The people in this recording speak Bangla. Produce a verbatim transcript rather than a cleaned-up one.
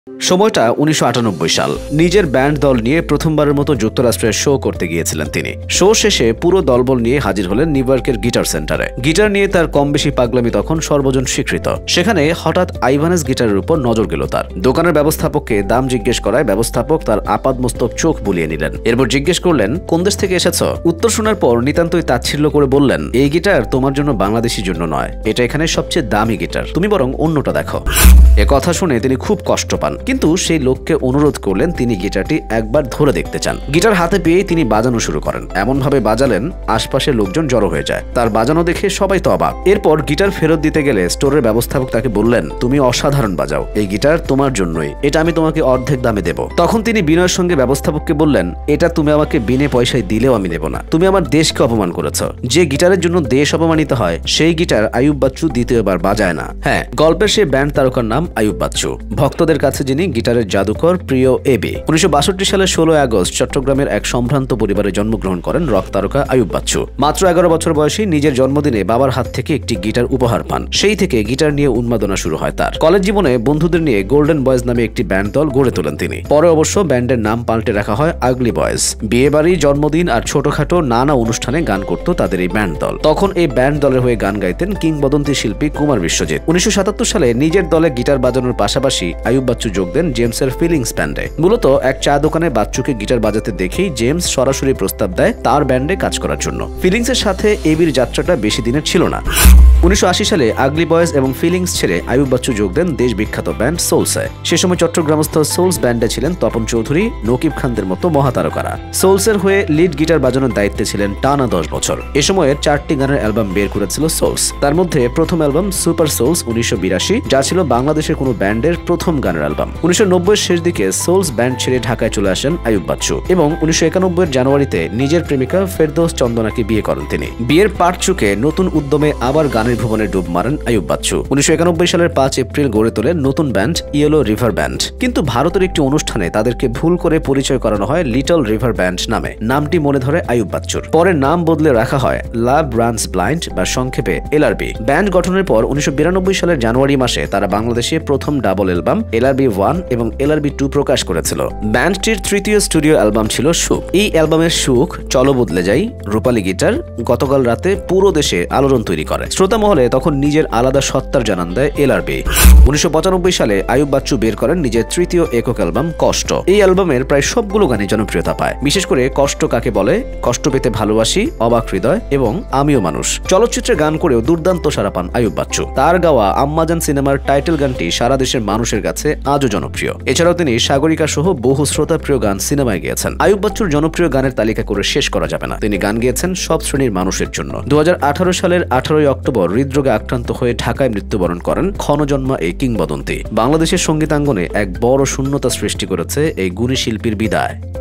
সময়টা উনিশশো আটানব্বই সাল। নিজের ব্যান্ড দল নিয়ে প্রথমবারের মতো যুক্তরাষ্ট্রের শো করতে গিয়েছিলেন তিনি। শো শেষে পুরো দলবল নিয়ে হাজির হলেন নিউ ইয়র্কের গিটার সেন্টারে। গিটার নিয়ে তার কম বেশি পাগলামি তখন সর্বজন স্বীকৃত। সেখানে হঠাৎ আইভানেস গিটারের উপর নজর গেল তার। দোকানের ব্যবস্থাপককে দাম জিজ্ঞেস করায় ব্যবস্থাপক তার আপাদমস্তক চোখ বুলিয়ে নিলেন। এরপর জিজ্ঞেস করলেন, কোন দেশ থেকে এসেছ? উত্তর শোনার পর নিতান্তই তাচ্ছিল্য করে বললেন, এই গিটার তোমার জন্য বাংলাদেশির জন্য নয়, এটা এখানে সবচেয়ে দামি গিটার, তুমি বরং অন্যটা দেখো। এ কথা শুনে তিনি খুব কষ্ট পান, কিন্তু সেই লোককে অনুরোধ করলেন তিনি গিটারটি একবার ধরে দেখতে চান। গিটার হাতে পেয়েই তিনি বাজানো শুরু করেন। এমন ভাবে বাজালেন আশপাশের লোকজন জড়ো হয়ে যায়। তার বাজানো দেখে সবাই তো অবাক। এরপর গিটার ফেরত দিতে গেলে স্টোরের ব্যবস্থাপক তাকে বললেন, তুমি অসাধারণ বাজাও, এই গিটার তোমার জন্যই, এটা আমি তোমাকে অর্ধেক দামে দেব। তখন তিনি বিনয়ের সঙ্গে ব্যবস্থাপককে বললেন, এটা তুমি আমাকে বিনে পয়সায় দিলেও আমি নেব না, তুমি আমার দেশকে অপমান করেছ। যে গিটারের জন্য দেশ অপমানিত হয় সেই গিটার আইয়ুব বাচ্চু দ্বিতীয়বার বাজায় না। হ্যাঁ, গল্পের সেই ব্যান্ড তারকার নাম আইয়ুব বাচ্চু। ভক্তদের কাছে যিনি গিটারের জাদুকর প্রিয় এবি। উনিশশো বাষট্টি সালের ষোলোই আগস্ট চট্টগ্রামের এক সম্ভ্রান্ত পরিবারে জন্মগ্রহণ করেন রক তারকা আইয়ুব বাচ্চু। মাত্র এগারো বছর বয়সী নিজের জন্মদিনে বাবার হাত থেকে একটি গিটার উপহার পান। সেই থেকে গিটার নিয়ে উন্মাদনা শুরু হয় তার। কলেজ জীবনে বন্ধুদের নিয়ে গোল্ডেন বয়েজ নামে একটি ব্যান্ড দল গড়ে তোলেন তিনি। পরে অবশ্য ব্যান্ডের নাম পাল্টে রাখা হয় আগলি বয়েজ। বিয়ে বাড়ি, জন্মদিন আর ছোটখাটো নানা অনুষ্ঠানে গান করত তাদের এই ব্যান্ড দল। তখন এই ব্যান্ড দলের হয়ে গান গাইতেন কিংবদন্তি শিল্পী কুমার বিশ্বজিৎ। উনিশশো সাতাত্তর সালে নিজের দলে গিটার বাজানোর পাশাপাশি আইয়ুব বাচ্চু যোগ দেন জেমসের ফিলিংস ব্যান্ডে। মূলত এক চা দোকানে বাচ্চুকে গিটার বাজাতে দেখেই জেমস সরাসরি প্রস্তাব দেয় তার ব্যান্ডে কাজ করার জন্য। ফিলিংসের সাথে এবির যাত্রাটা বেশি দিনের ছিল না। উনিশশো আশি সালে আগলি বয়েজ এবং ফিলিংস ছেড়ে আইয়ুব বাচ্চু যোগ দেন দেশ বিখ্যাত ব্যান্ড সোলসে। সে সময় চট্টগ্রামস্থ সোলস ব্যান্ডে ছিলেন তপন চৌধুরী, নকিব খানদের মতো মহাতারকারা। সোলসের হয়ে লিড গিটার বাজানোর দায়িত্বে ছিলেন টানা দশ বছর। এ সময়ের চারটি গানের অ্যালবাম বের করেছিল সোলস। তার মধ্যে প্রথম অ্যালবাম সুপার সোলস উনিশশো বিরাশি, যা ছিল বাংলাদেশের কোনো ব্যান্ডের প্রথম গানের অ্যালবাম। উনিশশো নব্বই শেষ দিকে সোলস ব্যান্ড ছেড়ে ঢাকায় চলে আসেন আইয়ুব বাচ্চু এবং উনিশশো একানব্বই এর জানুয়ারিতে নিজের প্রেমিকা ফেরদৌস চন্দনাকে বিয়ে করেন তিনি। বিয়ের পাট চুকে নতুন উদ্যমে আবার গানের ভুবনে ডুব মারেন আইয়ুব বাচ্চু। উনিশশো একানব্বই সালের পাঁচ এপ্রিল গড়ে তোলেন নতুন ব্যান্ড ইয়েলো রিভার ব্যান্ড। কিন্তু ভারতের একটি অনুষ্ঠানে তাদেরকে ভুল করে পরিচয় করানো হয় লিটল রিভার ব্যান্ড নামে। নামটি মনে ধরে আইয়ুব বাচ্চুর। পরে নাম বদলে রাখা হয় লাভ রানস ব্লাইন্ড বা সংক্ষেপে এলআরবি। ব্যান্ড গঠনের পর উনিশশো বিরানব্বই সালের জানুয়ারি মাসে তারা বাংলাদেশে প্রথম ডাবল অ্যালবাম এলআরবি ওয়ান এবং এলআরবি টু প্রকাশ করেছিল। ব্যান্ডটির তৃতীয় স্টুডিও অ্যালবাম ছিল সুখ। এই অ্যালবামের সুখ, চলো বদলে যাই, রূপালী গিটার গতকাল রাতে পুরো দেশে আলোড়ন তৈরি করে। শ্রোতা মহলে তখন নিজের আলাদা সত্তার জানান দেয় এলআরবি। উনিশশো পঁচানব্বই সালে আইয়ুব বাচ্চু বের করেন নিজের তৃতীয় একক অ্যালবাম কষ্ট। এই অ্যালবামের প্রায় সবগুলো গানই জনপ্রিয়তা পায়। বিশেষ করে কষ্ট কাকে বলে, কষ্ট পেতে ভালোবাসি, অবাক হৃদয় এবং আমিও মানুষ চলচ্চিত্রে গান করেও দুর্দান্ত সাড়া পান আইয়ুব বাচ্চু। তার গাওয়া আম্মাজান সিনেমার টাইটেল গানটি সারা দেশের মানুষের কাছে আজও জনপ্রিয়। এছাড়াও তিনি সাগরিকা সহ বহু শ্রোতাপ্রিয় গান সিনেমায় গেয়েছেন। আইয়ুব বাচ্চুর জনপ্রিয় গানের তালিকা করে শেষ করা যাবে না। তিনি গান গেয়েছেন সব শ্রেণীর মানুষের জন্য। দু হাজার আঠারো সালের আঠারোই অক্টোবর হৃদরোগে আক্রান্ত হয়ে ঢাকায় মৃত্যুবরণ করেন ক্ষণজন্মা এই কিংবদন্তি। বাংলাদেশের সঙ্গীতাঙ্গনে এক বড় শূন্যতা সৃষ্টি করেছে এই গুণী শিল্পীর বিদায়।